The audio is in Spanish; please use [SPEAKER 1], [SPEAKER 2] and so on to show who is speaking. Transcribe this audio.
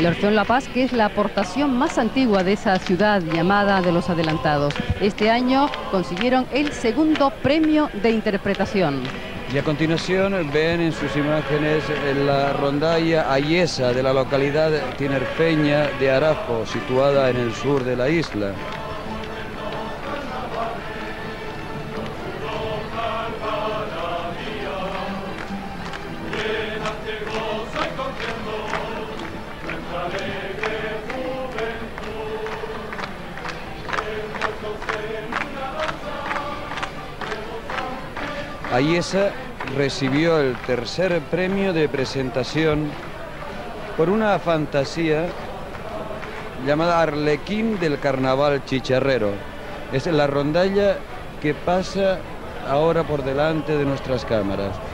[SPEAKER 1] el Orfeón La Paz, que es la aportación más antigua de esa ciudad llamada de los Adelantados. Este año consiguieron el segundo premio de interpretación.
[SPEAKER 2] Y a continuación ven en sus imágenes la rondalla ayesa de la localidad tinerfeña de Arapo, situada en el sur de la isla. Ayesa recibió el tercer premio de presentación por una fantasía llamada Arlequín del Carnaval Chicharrero. Es la rondalla que pasa ahora por delante de nuestras cámaras.